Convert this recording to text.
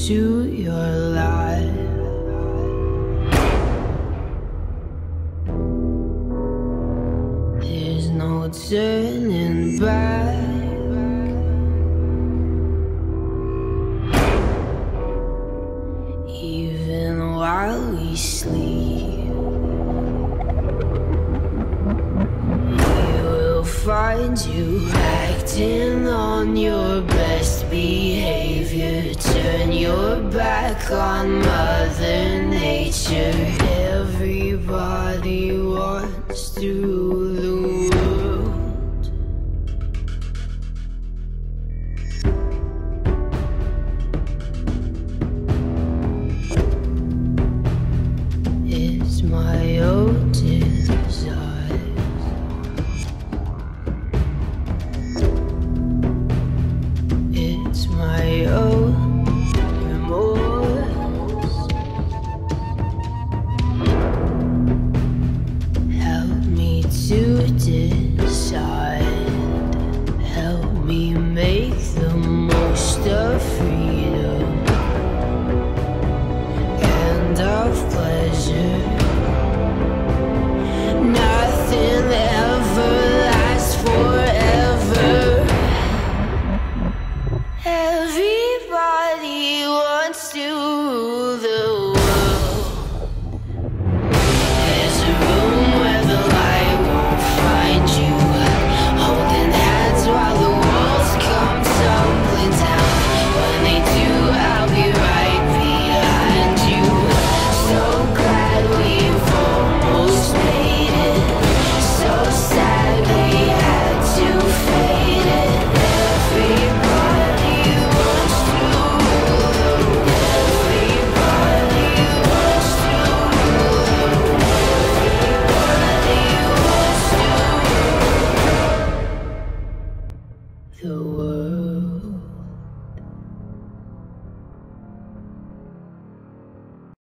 to your life. There's no turning back. Even while we sleep, we will find you acting on your best behavior. Turn your back on Mother Nature. Everybody wants to rule the world. It's my own desire. It's my own remorse. Help me to decide. Help me make the most of freedom and of pleasure. Nothing ever lasts forever. Everybody wants to rule the world. There's a room where the light won't find you, holding hands while the walls come tumbling down. When they do, I'll be right behind you. So glad we've almost made it. So sad we had to fade it. Everybody wants to rule the world. Everybody wants to rule the world. Everybody wants to rule the world.